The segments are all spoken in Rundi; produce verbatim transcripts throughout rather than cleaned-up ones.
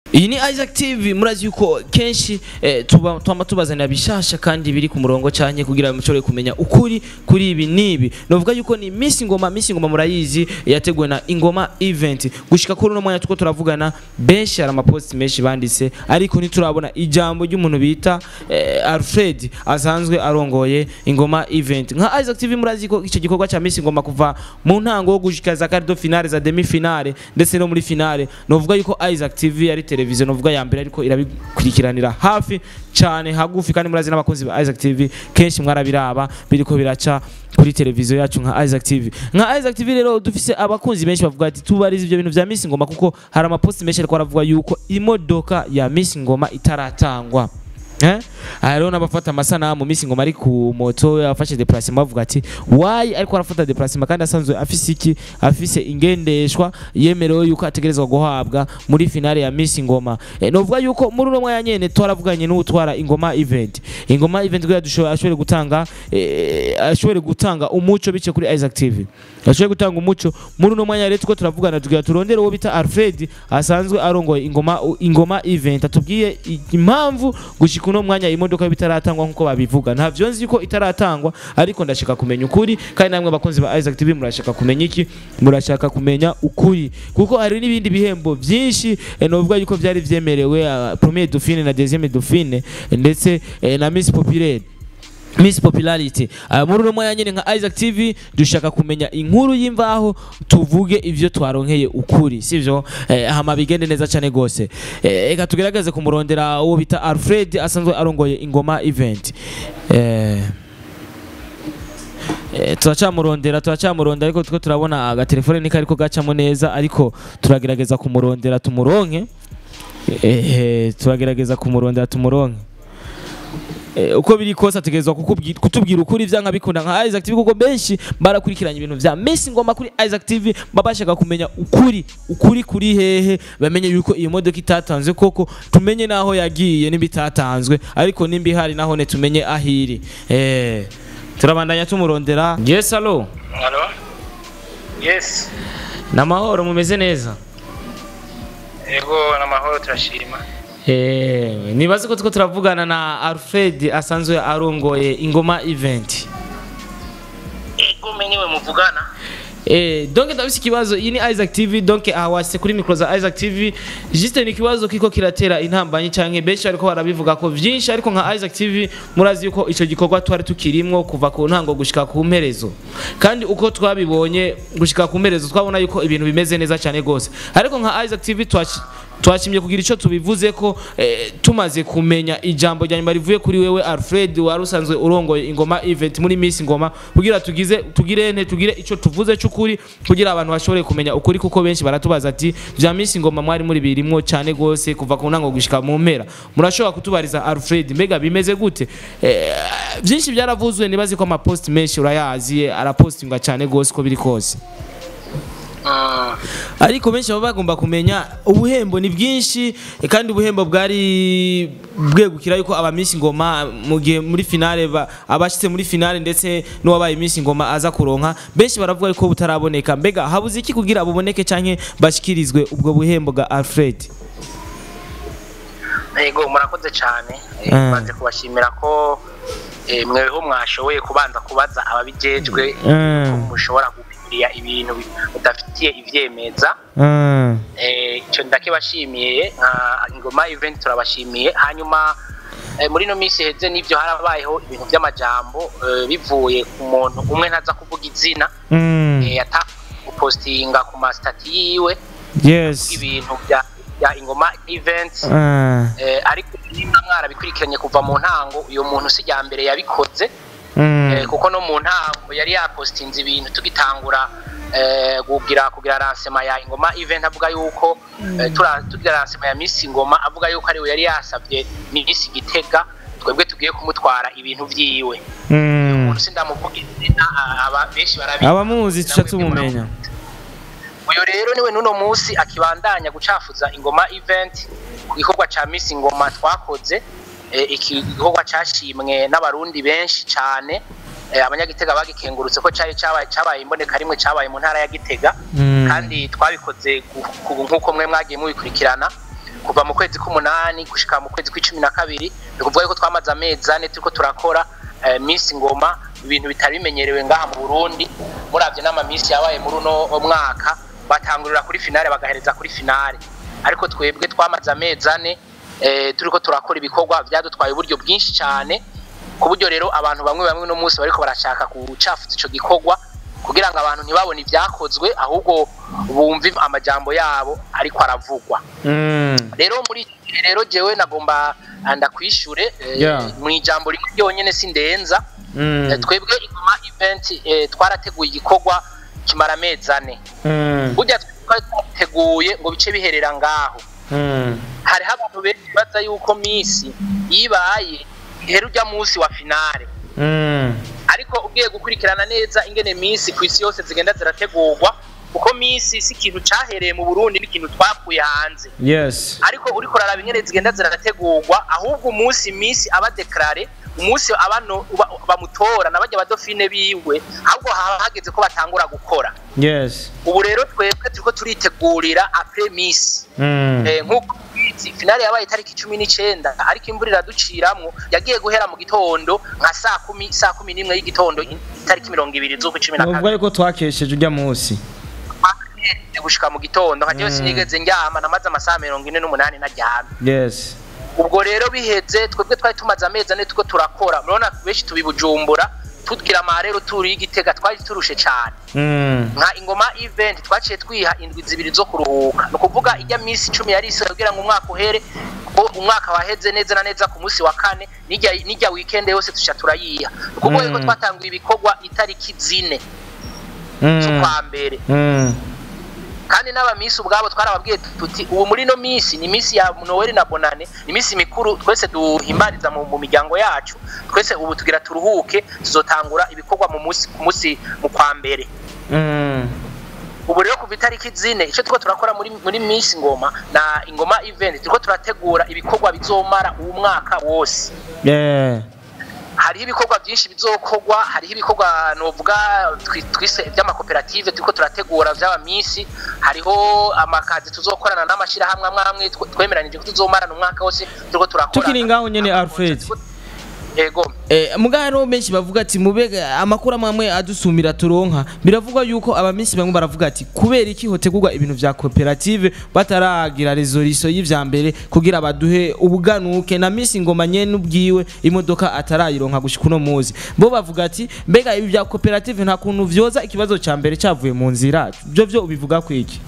Iyi ni Isaac T V murazi yuko kenshi eh, tuba twama tubazanira bishasha kandi biri ku murongo cyane kugira mushobore kumenya ukuri kuri ibi nibi. Novuga yuko ni Miss Ngoma, Miss Ngoma murayizi yateguwe na Ingoma event. Gushika kuri no mwanya tuko turavugana benshi ara amapost menshi banditse ariko ntiturabona ijambo ry'umuntu bita eh, Alfred asanzwe arongoye Ingoma event. Nka Isaac T V murazi ko ico gikorwa cha Miss Ngoma kuva mu ntango gushika za quart de finale za demi finale ndetse no muri finale. Novuga yuko Isaac T V ari televiziyo novuga ya mbere ariko irabikurikiranira hafi cyane hagufi kandi murazi n'abakunzi ba Isaac T V kenshi mwarabiraba biriko biraca kuri televiziyo yacu nka Isaac T V. Nka Isaac T V rero dufise abakunzi benshi bavuga ati tubarize ibyo bintu vya Miss Ngoma kuko hari amapost menshi ariko aravuga yuko imodoka ya Miss Ngoma itaratangwa. Eh? Arona bafata amasanamu Miss Ngoma ari ku moto yafashe déplacement bavuga ati why ariko arafata déplacement kandi asanzwe afise iki afise ingendeshwa yemerewe yuko ategerezwa guhabwa muri finale ya Miss Ngoma. E, novuga yuko muri uno mwanya nyene twaravuganye n'utwara Ingoma event. Ingoma event kugira dushobora ashobore gutanga e, ashobore gutanga umuco bice kuri Isaac T V. Ashobore gutanga umuco muri uno mwanya rero tuko turavugana tugira turondere wo bita Alfred asanzwe arongoye Ingoma Ingoma event atubwiye impamvu gushika uno mwanya imodoka bitaratangwa nkuko babivuga. Ntavyo nzi ko itaratangwa ariko ndashaka kumenya ukuri kandi namwe bakunzi ba Isaac T V murashaka kumenya iki murashaka kumenya ukuri kuko hari nibindi bihembo byinshi e, novuga yuko byari vyemerewe uh, premier dauphine na deuxième dauphine ndetse e, na Miss Populaire Miss Popularity. Uh, muri no mwanya nyene nka Isaac T V dushaka kumenya inkuru y'imvaho tuvuge ivyo twaronkeye ukuri sivyo eh, hama bigende neza cyane gose. Eh, eka tugerageze kumurondera uwo bita Alfred asanzwe arongoye Ingoma event. Eh Eh, turacamurondera turacamurondera ariko tuko turabona agatelefone nika ariko gacamo neza ariko turagerageza kumurondera tumuronke. Eh, turagerageza kumurondera tumuronke. Eh, uko biri kose ategerezwa kutubwira ukuri vyanka bikunda nka Isaac T V kuko benshi barakurikiranye ibintu vya Miss Ngoma kuri Isaac T V babashaka kumenya ukuri ukuri kuri hehe bamenye yuko iyo modoka itatanzwe koko tumenye naho yagiye nibitatanzwe ariko nimbi hari naho ne tumenye ahiri. Eh turabandanya tumurondera. Yes allo. Allo. Yes. Namahoro mumeze neza? Ego namahoro turashima. Eh nibaze ko tuko turavugana na Alfred asanzwe arongoye Ingoma event. Ego menyewe muvugana. Eh donc ndabisi kibazo iyi ni Isaac T V donc awase kuri micro za Isaac T V juste ni kibazo kiko kiratera intambanyi canke benshi ariko barabivuga ko vyinshi ariko nka Isaac T V murazi yuko ico gikorwa twari tukirimwo kuva ku ntango gushika ku mperezo kandi uko twabibonye gushika ku mperezo twabona yuko ibintu bimeze neza cyane gose ariko nka Isaac T V twachi twashimye kugira ico tubivuze ko eh, tumaze kumenya ijambo ryanyuma rivuye kuri wewe Alfred warusanzwe urongoye Ingoma event muri Miss Ngoma kugira tugize tugire ente tugire ico tuvuze cyukuri kugira abantu bashobore kumenya ukuri kuko benshi baratubaza ati vya Miss Ngoma mwari muri birimwo cyane gose kuva ku ntango gushika mu mpera murashobora kutubariza Alfred mbega bimeze gute eh, byinshi byaravuzwe nibazi ko ama post menshi urayazi arapostinga cyane gose ko biri kose. Uh, ariko benshi baba bagomba kumenya ubuhembo ni bwinshi kandi ubuhembo bwari bwegukira yuko aba Miss Ngoma mu gihe muri finale abashitse muri finale ndetse no wabaye Miss Ngoma aza kuronka benshi baravuga yuko butaraboneka mbega habuze iki kugira buboneke canke bashikirizwe ubwo buhembo ga Alfred. Ego murakoze cyane uh. banze kubashimira ko eh, mweho mwashoboye kubanza kubaza ababijejwe uh. mushobora ya ibintu udafitiye ivyemeza mm. eh cyo ndakibashimiye nka Ingoma event turabashimiye hanyuma eh, muri no misi heze nivyo harabayeho ibintu by'amajambo eh, bivuye ku muntu umwe ntaza kuvuga izina mm. eh, ata gupostinga ku mastati yiwe yes ibintu bya ya Ingoma event mm. eh, ariko nimba mwara bikurikiranye kuva mu ntango uyo muntu si ya mbere yabikoze Mm. Eh, kuko no mu ntango yari yapostinze ibintu tugitangura eh, kugira kugira lancement ya Ingoma event avuga yuko mm. eh, tugira lancement ya Miss Ngoma avuga yuko ari we yari yasabye Miss Gitega twebwe tugiye kumutwara ibintu vyiwe mm. umuntu sindamuvuga izina aba benshi barabi abamuzi tuca tumumenya uyo rero niwe nuno musi akibandanya gucafuza Ingoma event ku gikorwa ca Miss Ngoma twakoze iki gikorwa cyashimwe n'abarundi benshi cyane abanyagitega bagikengurutse ko cyari cyabaye cyabaye imboneka rimwe cyabaye mu ntara ya Gitega kandi twabikoze nkuko mwe mwagiye mubikurikirana kuva mu kwezi k'umunani gushika mu kwezi kw'icumi na kabiri ni kuvuga yuko twamaze amezi ane turiko turakora eh, Miss Ngoma, ibintu bitari bimenyerewe ngaha mu Burundi. Muravye n'ama Miss yabaye muri uno mwaka batangurira kuri finale bagahereza kuri finale, ariko twebwe twamaze amezi ane eh, turiko turakora ibikorwa vyadutwaye uburyo bwinshi cyane, ku buryo rero abantu bamwe bamwe no munsi bariko barashaka kucafuza ico gikorwa kugira ngo abantu ntibabone ibyakozwe ahubwo bumve amajambo yabo ariko aravugwa. mm. Rero muri rero jewe nagomba ndakwishure yeah. mu ijambo rimwe ryonyene sindenza. mm. Twebwe Ingoma event eh, twarateguye igikorwa kimara amezi ane. mm. Burya twateguye ngo bice biherera ngaho. mm. Hari abantu benshi baza yuko Miss yibaye ihera ujya munsi wa finale. mm. Ariko ugiye gukurikirana neza ingene Miss kwisi yose zigenda zirategurwa, kuko Miss si ikintu cahereye mu Burundi, ni ikintu twakuye hanze. Yes. Ariko uri kuraraba ingene zigenda zirategurwa, ahubwo umunsi Miss aba declare, umunsi abantu bamutora nabajya badofine biwe, ahubwo hageze ko batangura gukora. Yes. Ubu rero twebwe turiko turitegurira après Miss. mm. Eh, nkuko finale yabaye itariki cumi n'icenda, ariko imvura iraduciramwo, yagiye guhera mu gitondo nka saa kumi saa kumi n'imwe y'igitondo itariki mirongo ibiri z'ukwa cumi na kabiri. Ubwo ariko twakesheje ujya munsi gushika mu gitondo nka jewe sinigeze njyama, namaze amasaha mirongo ine n'umunani naryamye. Yes. Ubwo rero biheze twebwe twari tumaze amezi ane tuko turakora, murabona benshi tubibujumbura tugira amarero turi y'Igitega twari turushe cyane. mm. Nka Ingoma event twaciye twiha indwi zibiri zo kuruhuka, no kuvuga ijya Miss icumi yari isoro kugira ngo umwaka uhere, umwaka waheze neza na neza ku munsi wa kane, nijya nijya weekend yose tusha turayiha. Kuko yuko twatanguye ibikorwa itariki zine z'ukwa mbere. mm. Kandi n'aba Miss ubwabo twarababwiye tuti ubu muri no Miss ni Miss ya Noel na Bonane, ni Miss mikuru twese duhimbariza mu miryango yacu, twese ubu tugira turuhuke, tuzotangura ibikorwa mu munsi ku munsi mu kwa mbere. mm. Ubu rero kuva itariki zine ico tuko turakora muri muri Miss Ngoma na Ingoma event, tuko turategura ibikorwa bizomara uwo mwaka wose. yeah. Hari ibikorwa byinshi bizokorwa, hari ibikorwa novuga twise by'amakoperative tuko turategura by'aba Miss, hariho amakazi tuzokorana n'amashira hamwe amwe twemeranije ko tuzomarana umwaka wose tuko turakora. Tukiri ngaho nyene Alfred. Ego. Eh mugano benshi bavuga ati mubega amakuru amwe adusumira turonka, biravugwa yuko aba Miss bamwe baravuga ati kubera iki hotegurwa ibintu vya cooperative bataragira resolution y'ivya mbere kugira baduhe ubuganuke na Miss Ngoma nyene ubwiwe imodoka atarayironka gushika uno muzi. Bo bavuga ati mbega ibi vya cooperative nta kuntu vyoza ikibazo ca mbere cavuye mu nzira. Byo byo ubivuga kwiki?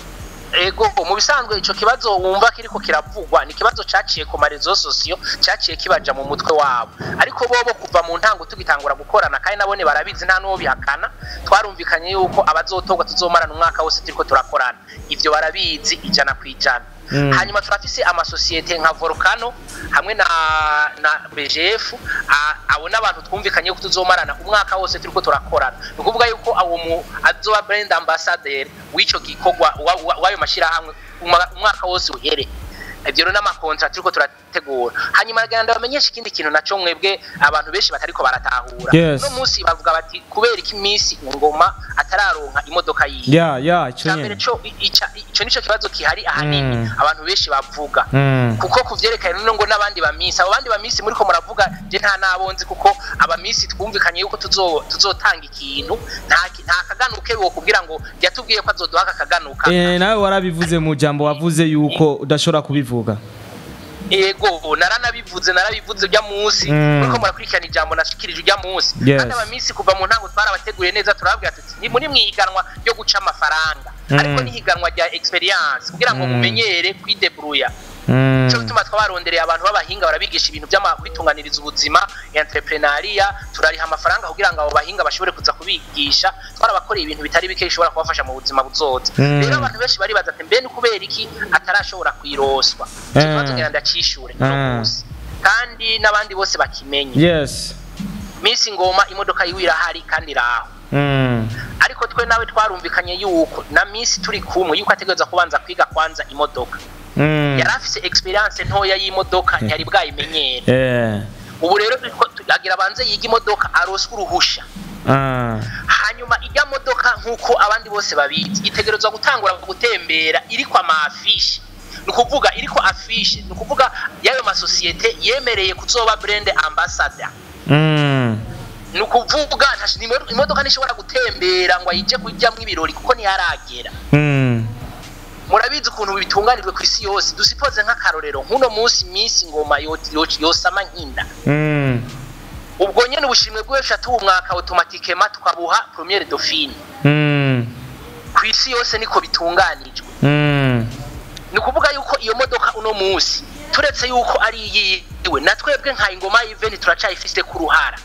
Ego mu bisanzwe ico kibazo wumva kiriko kiravugwa ni kibazo caciye ku marezo sosiyo, caciye kibaja mu mutwe wabo, ariko bobo kuva mu ntango tugitangura gukorana kandi nabone barabizi nta nuwo bihakana, twarumvikanye yuko abazotogwa tuzomarana umwaka wose turiko turakorana, ivyo barabizi ijana kwijana. Mm. Hanyuma turafise amasosiyete nka Volcano hamwe na na B G F, abona abantu twumvikanye ko tuzomarana umwaka wose turiko turakorana, nukuvuga yuko awo mu azoba brand ambassador w'ico gikorwa wayo mashira hamwe umwaka wose uhere. Ivyo rero n'amakontra turiko turategura. Hanyuma ganda bamenyesha ikindi kintu naco mwebwe abantu benshi batariko baratahura. Yes. No munsi bavuga bati kubera iki Miss Ngoma atararonka imodoka yiye. Yeah, yeah, ico nyene. Ico ico nico kibazo kihari ahanini mm. abantu benshi bavuga. Mm. Kuko kuvyerekana no ngo nabandi ba Miss, abo bandi ba Miss muri ko muravuga je nta nabonzi, kuko aba Miss twumvikanye yuko tuzo tuzotanga ikintu nta nta kaganuke wo kugira ngo yatubwiye ko azoduha akaganuka. Eh nawe warabivuze mu jambo wavuze yuko udashobora kubivuga. Ego naranabivuze narabivuze ujya munsi mm. Kuko murakurikirana ijambo nashikirije ujya munsi. Yes. Kandi aba Miss kuva mu ntango twarabateguriye neza, turababwira tuti ni muri mwiganwa yo guca amafaranga mm. Ariko ni higanwa rya experience kugira ngo mumenyere mm. kwidebruya. Mm. Cyo bituma twabarondereye abantu babahinga barabigisha ibintu by'amakwitunganiriza ubuzima, entrepreneuria, turariha amafaranga kugira ngo abo bahinga bashobore kuza kubigisha, twarabakoreye ibintu bitari bike bishobora kubafasha mu buzima buzoza. Mm. Rero abantu benshi bari baza ati mbe ni kubera iki atarashobora kwiroswa. Cyo kibazo ngenda ndacishure no kuzi. Kandi nabandi bose bakimenye. Yes. Miss Ngoma imodoka yiwira hari kandi raho. Mm. Ariko twe nawe twarumvikanye yuko na Miss turi kumwe yuko ategereza kubanza kwiga kwanza imodoka. Mm. Yarafise experience ntoya y'imodoka yari bwayimenyere. Eh. Ubu rero agira banze yiga imodoka aroswe uruhusha. Ah. Hanyuma ijya modoka nkuko abandi bose babizi itegerezwa gutangura gutembera iri kwa mafishi. nukuvuga iriko affiche nukuvuga yayo masosiyete yemereye kuzoba brand ambassador mm nukuvuga imodoka nishobora gutembera ngo ayije kujyamwe ibirori kuko ni yaragera mm murabizi ukuntu bitunganirwe kwisi yose dusipoze nk'akarorero nkuno munsi Miss Ngoma yosama nkinda mm ubwo nyene ubushimwe bw'eshatu umwaka automatiquement tukabuha première dauphine mm kwisi yose niko bitunganijwe mm nukuvuga yuko iyo modoka uno munsi turetse yuko ari yiwe natwebwe nka Ingoma event turacayifise ku ruhara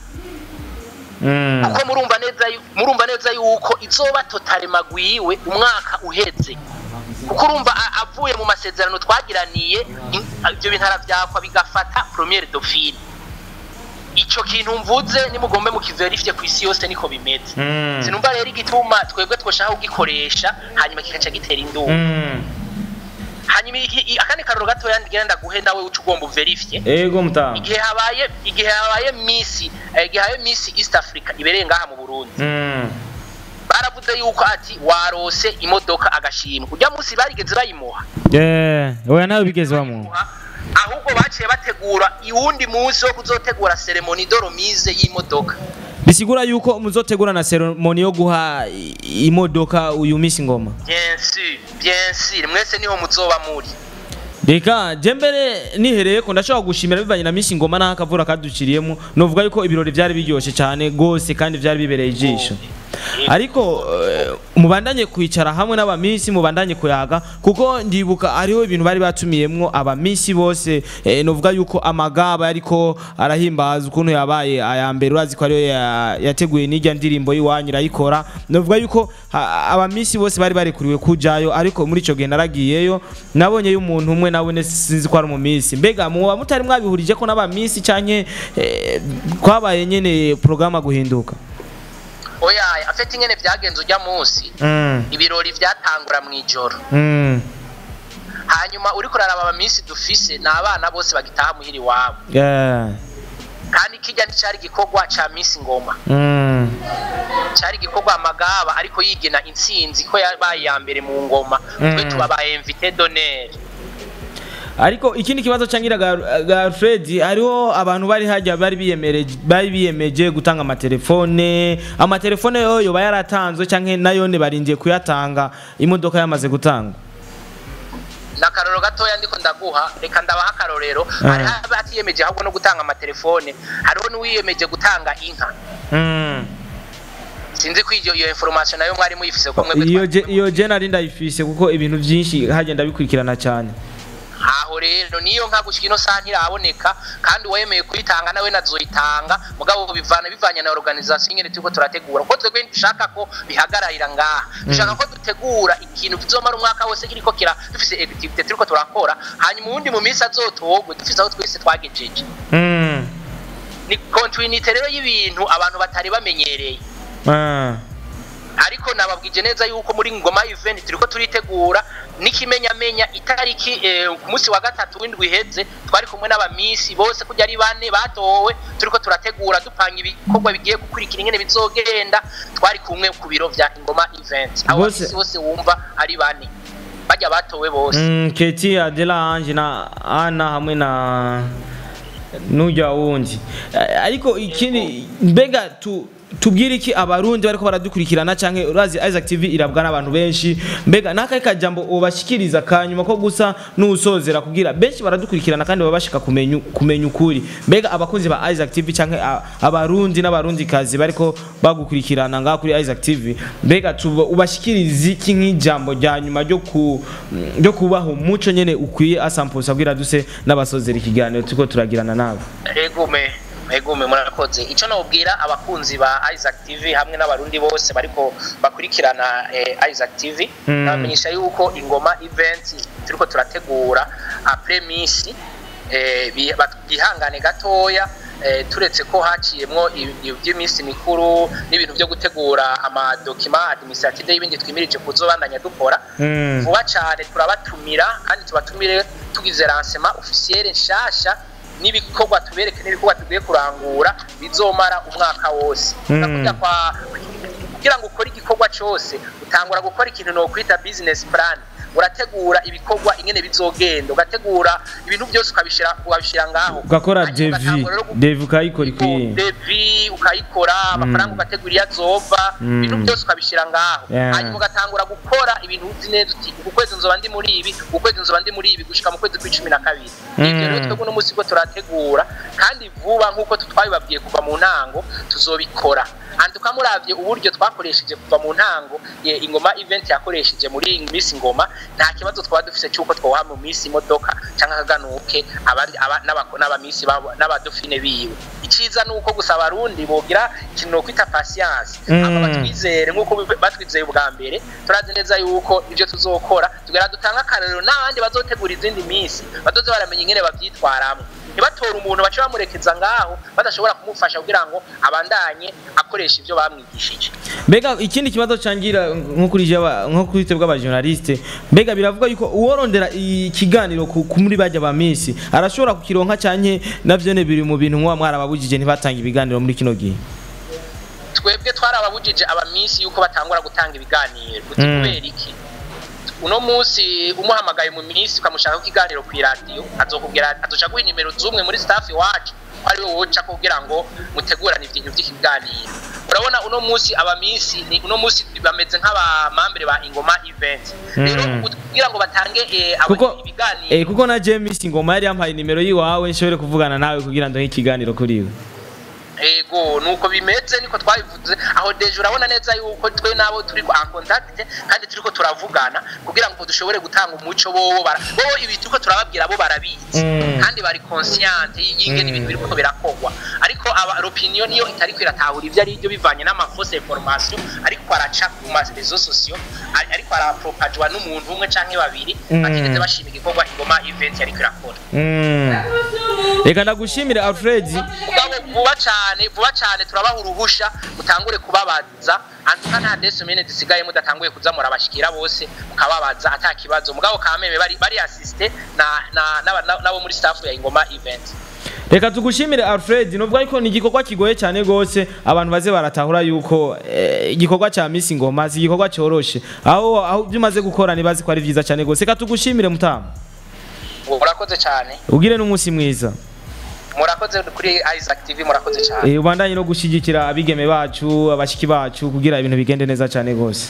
mm kuko murumva neza murumva neza yuko izoba totale magwiwe umwaka uheze kuko urumva avuye mu masezerano twagiraniye ibyo bintara byakwa bigafata première dauphine ico kintu mvuze nimugombe mu kiverifye kwisi yose niko bimeze mm sinumva rero igituma twebwe twoshaka kugikoresha hanyuma kikaca gitera induru mm hanyuma akandi karoro gato yandikira guhe nawe ucu ugomba verifye ego mutanga igihe habaye igihe habaye Miss igihe habaye Miss East Africa ibereye ngaha mu Burundi mm baravuze yuko ati warose imodoka agashimwe kujya munsi barigeze bayimuha eh oya nawe bigeze bamuha ahubwo baciye bategura iwundi munsi wo kuzotegura ceremony doromise y'imodoka bisigura yuko muzotegura na ceremony yo guha imodoka uyu Miss Ngoma bien sûr bien sûr mwese niho muzoba muri Deka jembere nihereye ko ndashaka gushimira bivanye na Miss Ngoma n'akavura kaduciriyemo novuga yuko ibirori byari biryoshe cyane gose kandi byari bibereye ijisho ariko mubandanye kwicara hamwe n'aba Miss mubandanye kuyaga kuko ndibuka ariho ibintu bari batumiyemwo aba Miss bose novuga yuko amagaba ariko arahimbaza ukuntu yabaye aya mbere urazi ko ariyo yateguye n'ijya ndirimbo yiwanyira yikora novuga yuko aba Miss bose bari barekuriwe kujayo ariko muri ico gihe naragiyeyo nabonye y'umuntu umwe nawe sinzi ko ari mu Miss mbega muba mutari mwabihurije ko n'aba Miss canke kwabaye nyene programa guhinduka oya afite ingene byagenze ujya munsi mm ibirori byatangura mu ijoro mm hanyuma uri kuraraba aba Miss dufise n'abana bose bagitaha muhiri wabo yeah kandi kijya nicari gikogwa ca Miss Ngoma mm cari gikogwa amagaba ariko yigena intsinzi ko yabaye ya mbere mu ngoma twe tubabaye invité d'honneur ariko ikindi kibazo cangira ga Fred hariho abantu bari hajya bari biyemereje bari biyemeje gutanga amatelefone amatelefone yoyo bayaratanzwe canke nayone barindiye kuyatanga imodoka yamaze gutanga na karoro gatoya ndiko ndaguha reka ndabaha akarorero hari abatiyemeje ahubwo no gutanga amatelefone hariho n'uwiyemeje gutanga inka mm sinzi ko iyo information nayo mwari muyifise ko mwe iyo iyo general ndayifise kuko ibintu byinshi hagenda bikurikirana cyane aho rero niyo nka gushika ino saha ntiraboneka kandi wemeye kuyitanga nawe nazoyitanga mugabo bivana bivanye na organisation nyene tuko turategura ko twebwe dushaka ko bihagararira ngaha dushaka ko dutegura ikintu kizomara umwaka wose kiriko kira dufise activity turiko turakora hanyuma undi mu minsi azotogwe dufise aho twese twagejeje mm ni continuity rero y'ibintu abantu batari bamenyereye ah ariko nababwije neza yuko muri Ngoma event turiko turitegura nikimenya menya itariki ku munsi wa gatatu w'indwi heze twari kumwe n'aba Miss bose kujya ari bane batowe turiko turategura dupanga ibikorwa bigiye gukurikira ingene bizogenda twari kumwe ku biro vya Ngoma event abo Miss bose wumva ari bane bajya batowe bose mm Keti Adela Ange na Ana hamwe na nuja wundi ariko ikindi mbega tu tubwire iki abarundi bariko baradukurikirana canke urazi Isaac T V irabwa n'abantu benshi mbega nakaye kajambo ubashikiriza kanyuma ko gusa n'usozera kugira benshi baradukurikirana kandi babashika kumenya kumenya ukuri mbega abakunzi ba Isaac T V canke abarundi n'abarundi kazi bariko bagukurikirana nga kuri Isaac T V mbega ubashikiriza iki nk'ijambo rya nyuma ryo ku ryo kubaho umuco nyene ukwiye asamposa kugira duse n'abasozera ikiganiro tuko turagirana nabo egume egume murakoze ico nobwira abakunzi ba Isaac T V hamwe n'abarundi bose bariko bakurikirana eh, Isaac T V mm. namenyesha yuko Ingoma event turiko turategura après Miss eh bihangane gatoya eh, turetse ko haciyemwo iby'iminsi mikuru n'ibintu byo gutegura ama document administrative y'ibindi twimirije kuzobandanya dukora mm. vuba cyane turabatumira kandi tubatumire tugize lancement officiel nshasha nibikorwa tubereke nibikorwa tugiye kurangura bizomara umwaka wose ndakuja kwa kugira ngo ukore igikorwa cyose utangura gukora ikintu no kwita business plan urategura ibikorwa ingene bizogenda ugategura ibintu byose ukabishira ukabishira ngaho ugakora devi devi ukayikora ikwiye devi ukayikora amafaranga ugategura iya zova ibintu byose ukabishira ngaho hanyuma ugatangura gukora ibintu uzi neza uti ukwezi nzoba ndi muri ibi ukwezi nzoba ndi muri ibi gushika mu kwezi kwa cumi na kabiri ibyo rero twebwe no musi ko turategura kandi vuba nkuko twabibabwiye kuva mu ntango tuzobikora andi tukamuravye uburyo twakoresheje kuva mu ntango ye ingoma event yakoresheje muri Miss Ngoma nta kibazo twaba dufise cyuko twoha mu Miss imodoka canka kaganuke abari n'aba Miss n'abadofine biwe iciza nuko gusaba abarundi bogira kintu kwita patience aba batwizere nkuko batwizeye ubwa mbere turazi neza yuko ivyo tuzokora tugera dutanga akarero n'abandi bazotegura izindi Miss bazoze baramenya ingene bavyitwaramo nibatora umuntu bace bamurekeza ngaho badashobora kumufasha kugira ngo abandanye akoresha ivyo bamwigishije. Mbega ikindi kibazo cangira nko kuri jaba nko kuri tebwa aba journaliste mbega biravuga yuko uworondera ikiganiro ku muri bajya ba Miss arashobora kukironka canke navyo ne biri mu bintu mwa mwarababujije ntibatanga ibiganiro muri kino gihe. Twebwe twarababujije aba Miss yuko batangura gutanga ibiganiro kubera iki uno musi umuhamagaye mu Miss ukamushaka ku kiganiro ku radio azokubwira azoca guha nimero zumwe muri staff wacu ari wo woca kugira ngo mutegurane ibintu by'ikiganiro urabona uno musi aba Miss ni uno musi bameze nk'aba membre ba Ingoma event rero kugira ngo batange abo ibiganiro eh kuko na Miss Ngoma yari yampaye nimero yiwawe nshobore kuvugana nawe kugira ndo ikiganiro kuri we. Ego nuko bimeze niko twabivuze aho deje urabona neza yuko twe nabo turi en contact kandi turiko turavugana kugira ngo dushobore gutanga umuco bobo bara bobo ibintu ko turababwira bo barabizi kandi bari conscient y'ingene ibintu biriko birakogwa ariko aba opinion yo itari kwiratahura ivyo ari byo bivanye n'ama fausse information ariko araca ku ma réseaux sociaux ariko ara propagwa n'umuntu umwe canke babiri batigeze bashima igikorwa Ingoma event yari kwirakora. Reka ndagushimire Alfred vuba cyane vuba cyane turabaha uruhusha mutangure kubabaza antuka nta desi minute zisigaye mudatanguye kuzamura abashikira bose mukababaza atakibazo mugabo kameme bari bari assiste na na nabo muri staff ya Ingoma event. Reka tugushimire Alfred novuga yuko ni igikorwa kigoye cyane gose abantu baze baratahura yuko igikorwa cha Miss Ngoma si igikorwa cyoroshe aho aho byumaze gukora nibazi ko ari vyiza cyane gose. Reka tugushimire mutama urakoze cyane ugire n'umunsi mwiza. Murakoze kuri Isaac T V murakoze cyane. Eh ubandanye no gushigikira abigeme bacu abashiki bacu kugira ibintu bigende neza cyane gose.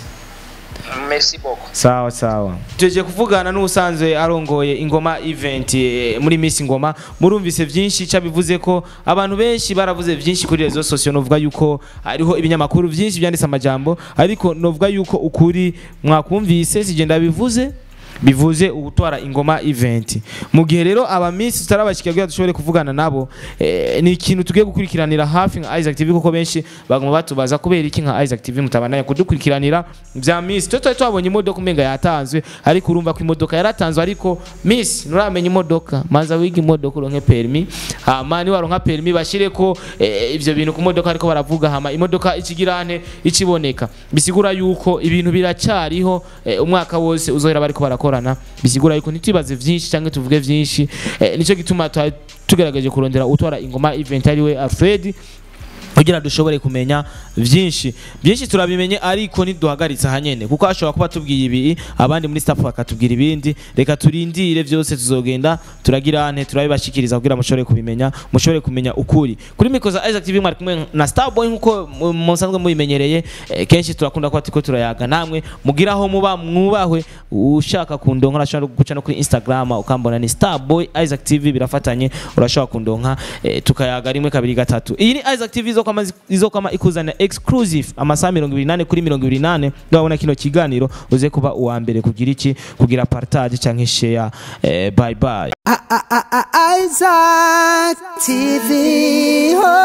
Merci beaucoup. Sawa sawa. Tuje kuvugana n'usanzwe arongoye Ingoma event e, muri Miss Ngoma murumvise vyinshi cabivuze ko abantu benshi baravuze vyinshi kuri rezo sociaux novuga yuko hariho ibinyamakuru vyinshi byanditse amajambo ariko novuga yuko ukuri mwakumvise sije bivuze bivuze ubutwara Ingoma event mu gihe rero aba Miss tutarabashikira dushobore kuvugana nabo e, ni ikintu tugiye gukurikiranira hafi nka Isaac T V kuko benshi bagoma batubaza kubera iki nka Isaac T V mutabandanya kudukurikiranira vya Miss toto twabonye imodoka umenga yatanzwe ariko urumva ko imodoka yaratanzwe ariko Miss nuramenye imodoka manza wiga imodoka uronke permis ha mani waronka permis bashire ko e, ivyo bintu ku modoka ariko baravuga hama imodoka ikigirane ikiboneka bisigura yuko ibintu biracyariho e, umwaka wose uzohera bariko barakora bisigura yuko ntitubaze vyinshi cyangwa tuvuge vyinshi eh, nico gituma tugerageje kurondera utwara Ingoma event ari we Alfred kugira dushobore kumenya vyinshi byinshi turabimenye ariko ntiduhagaritse hanyene kuko ashobora kuba tubwiye ibi abandi muri staff bakatubwira ibindi reka turindire vyose tuzogenda turagira ante turabibashikiriza kugira mushobore kubimenya mushobore kumenya ukuri kuri mikoza Isaac T V mwari kumwe na Starboy nkuko musanzwe mubimenyereye eh, kenshi turakunda ko atiko turayaga namwe mugiraho muba mwubahwe ushaka kundonka urashobora guca no kuri Instagram ukambona ni Starboy Isaac T V birafatanye urashobora kundonka eh, tukayaga rimwe kabiri gatatu iyi ni Isaac T V kama izo kama ikuzana exclusive amasaha mirongo ibiri nane kuri mirongo ibiri nane ndabona kino kiganiro uze kuba uwa mbere kugira iki kugira partage canke share eh, bye bye Isaac T V.